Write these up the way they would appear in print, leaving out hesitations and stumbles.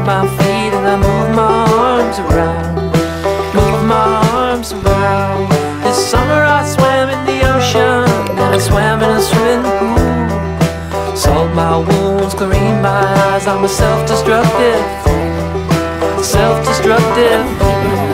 stomp my feet and I move my arms around. Move my arms around. This summer I swam in the ocean, and I swam in a swimming pool. Salt my wounds, clean my eyes, I'm a self-destructive. Self-destructive.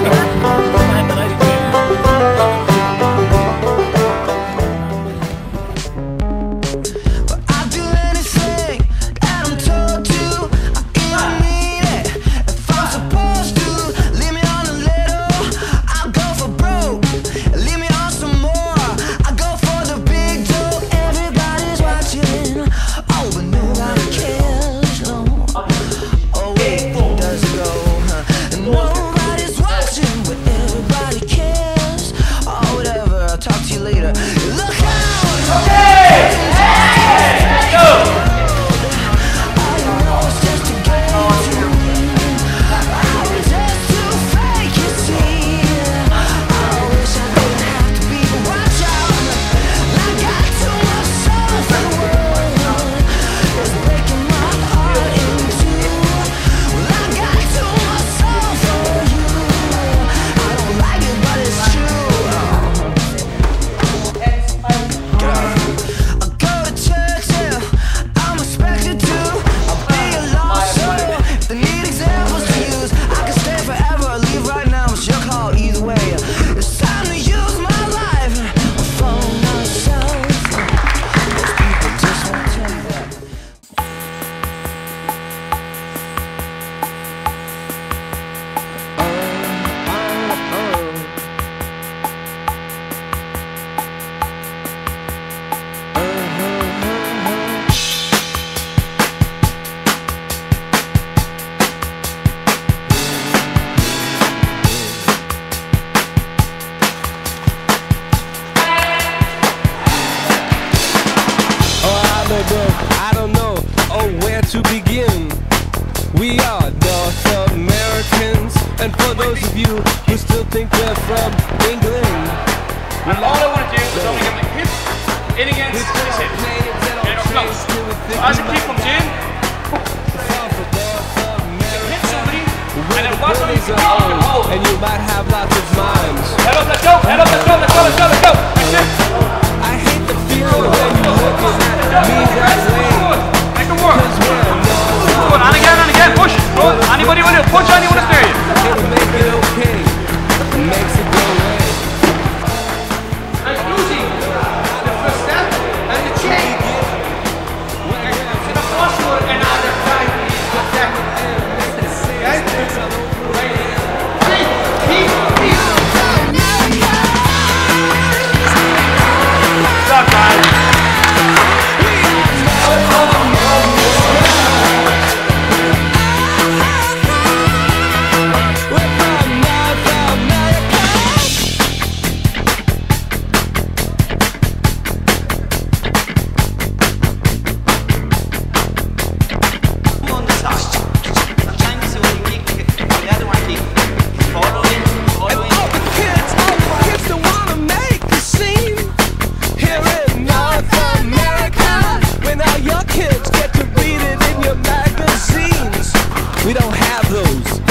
I don't know, where to begin. We are North Americans, and for those of you who still think we're from England, and all I want to do is only get my hips in against his hip. Get up close. So as the kick comes in, hit somebody, and then watch how you can hold. And you might have lots of mimes. Head up, let's go, head up, let's go, let's go, let's go, let's go. That's it. I hate the feeling when you're looking at me that way. Make it work. Good, and again, push. Good. Anybody want to push anyone to steer you? It'll make it okay. It makes it go away. Nice Lucy. The first step and the chain. To the first one and other side. We don't have those.